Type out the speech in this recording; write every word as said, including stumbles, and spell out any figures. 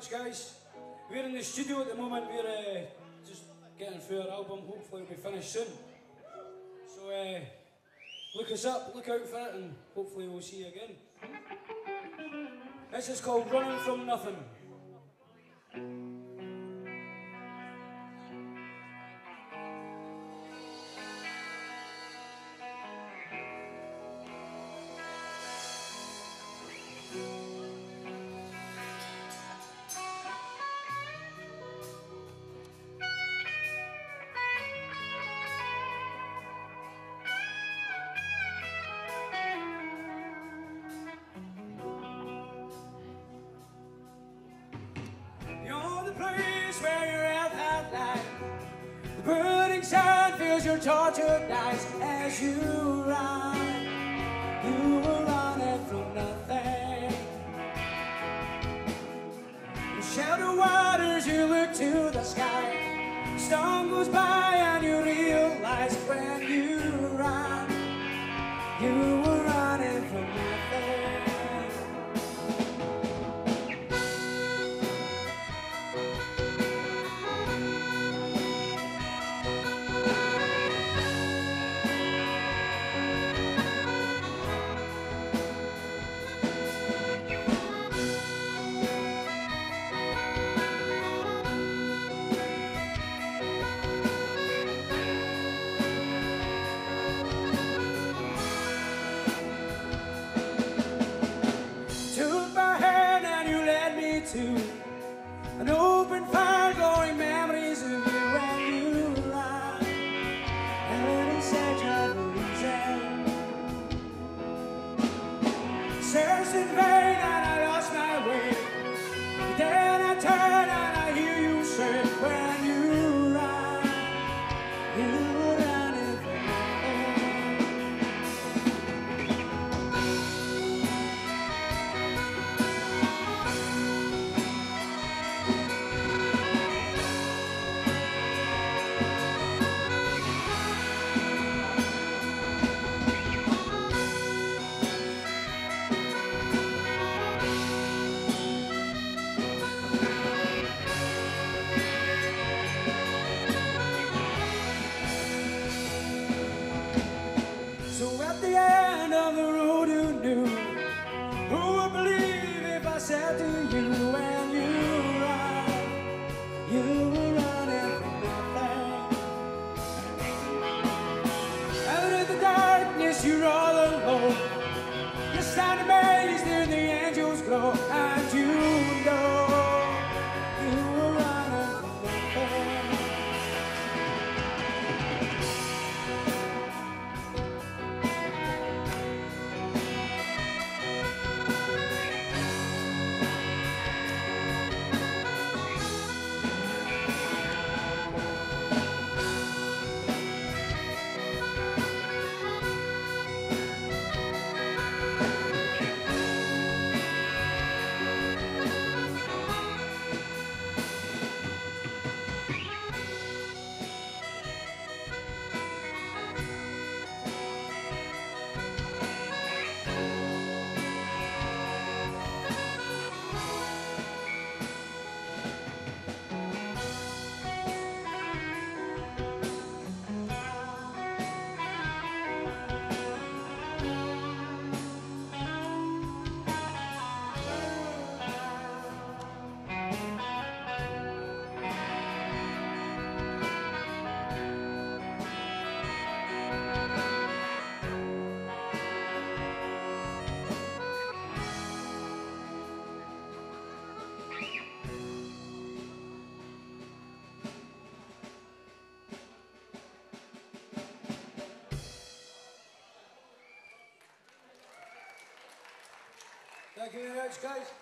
much, guys. We're in the studio at the moment. We're uh, just getting through our album. Hopefully it'll be finished soon. So uh, look us up, look out for it, and hopefully we'll see you again. This is called Running From Nothing. Your tortured eyes as you run, you were running from nothing. In sheltered waters you look to the sky, storm goes by and you realize when you run, you were running from nothing. To an open fire, glowing memories of you when you run, and in search of a reason. Searched in vain and I lost my way. Then I turn and I hear you say, when you run, you were running from said to you when you run, you were running from nothing. Out of the darkness you're all alone. You stand amazed in the angel's glow, and you know you were running from nothing. Thank you very much, guys.